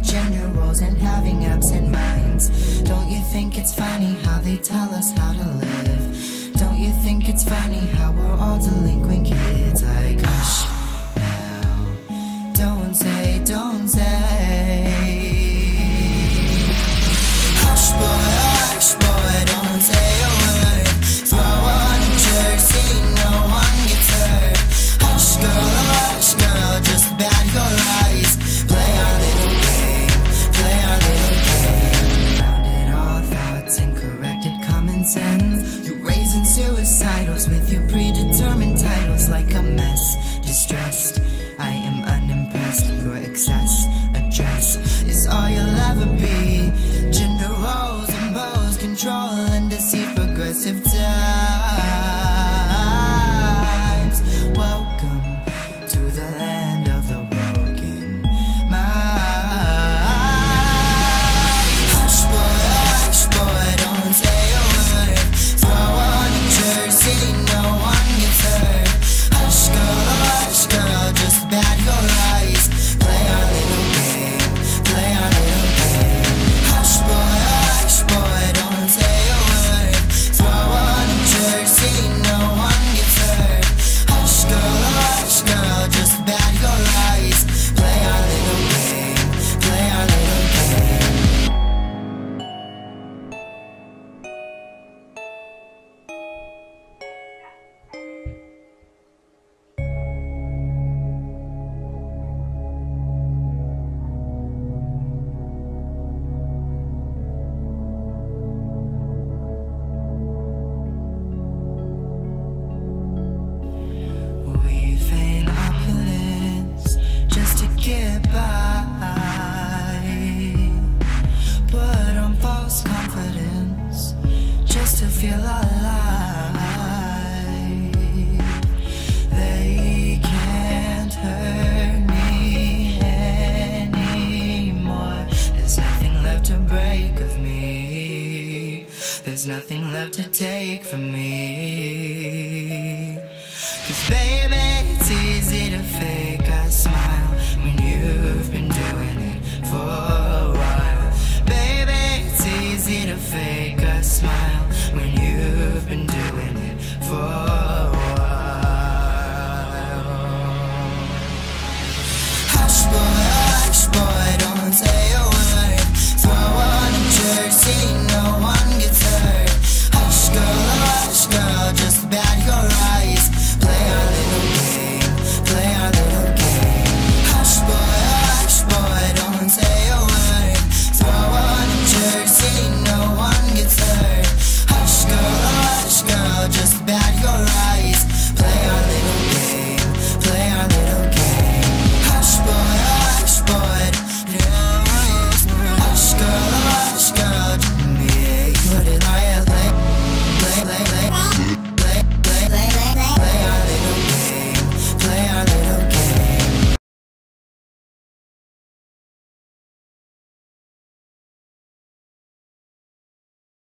gender roles and having absent minds. Don't you think it's funny how they tell us how to live? Don't you think it's funny how we're all delinquent kids? Like, hush now, don't say, don't say. Hush boy, don't say a word. Throw on a jersey, no one gets hurt. Hush girl, just bat your eyes. Play our little game, play our little game. Rounded all thoughts and corrected common sense. You raising suicidals with your predetermined titles like a mess. Distressed, I am unimpressed. Your excess address is all you'll ever be. Gender roles impose control and deceit, progressive times. Welcome to the land of the broken mind. Hush boy, don't say a word. Throw on a jersey, no one gets hurt. Hush girl, just bat your eyes. Play our little game, play our little game. Hush boy, don't say a word. Throw on a jersey, no one gets hurt. Hush girl, just bat your eyes. Play our little game, play our little game. We feign opulence just to get by. Put on false confidence just to feel alive. They can't hurt me anymore. There's nothing left to break of me. There's nothing left to take from me. 'Cause baby, it's easy to fake.